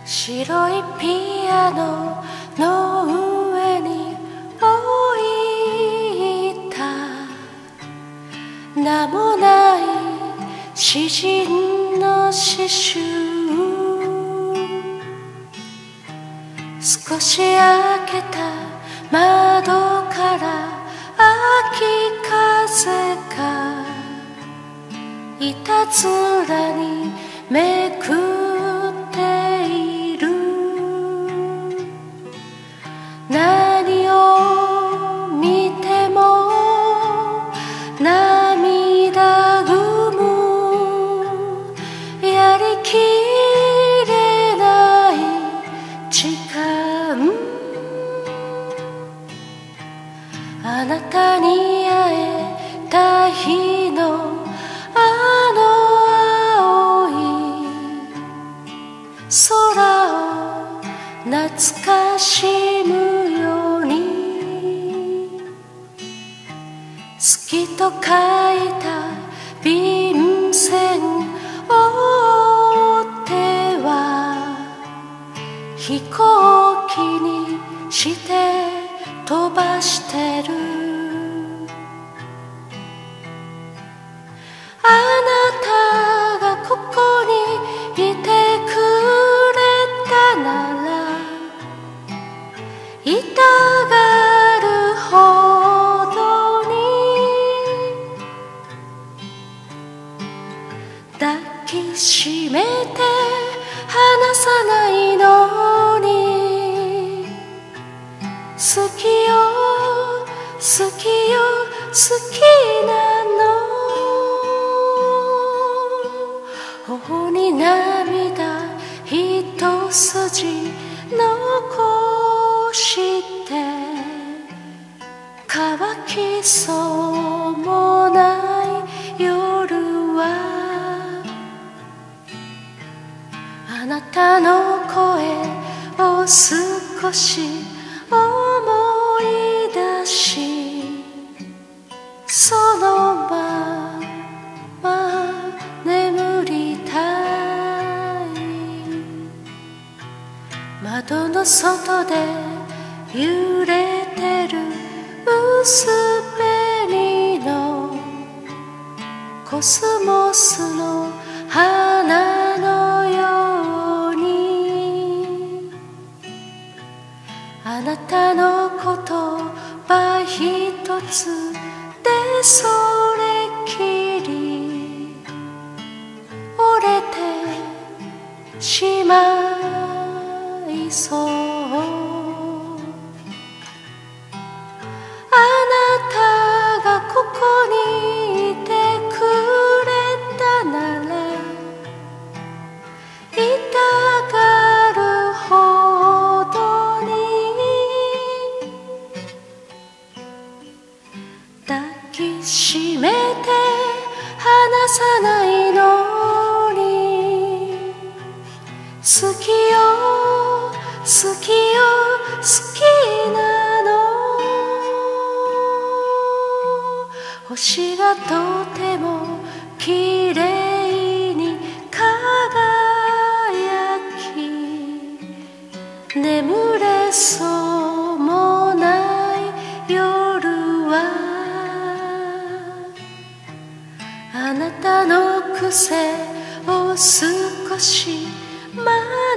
白いピアノの上に置いた名もない詩人の詩集、少し開けた窓から秋風がいたずらにめくっている。何を見ても涙ぐむ、やりきれない時間、あなたに会えた日のあの青い空を懐かしむように、好きと書いた便箋を追っては飛行機にして飛ばしてる。あなたがここにいてくれたなら、痛がるほどに抱きしめて離さないのに、好きよ好きよ好きなの。頬に涙一筋残して、乾きそうもない夜は、あなたの声を少し思い出し、そのまま眠りたい。窓の外で揺れてる薄紅のコスモスの花のように、あなたの言葉一つでそれきり折れてしまいそう。あなたがここにいてくれたなら、痛がるほどに抱きしめて離さないのに、好きよ好きよ好きなの。星がとてもきれいに輝き、眠れそうもない夜は、あなたの癖を少し真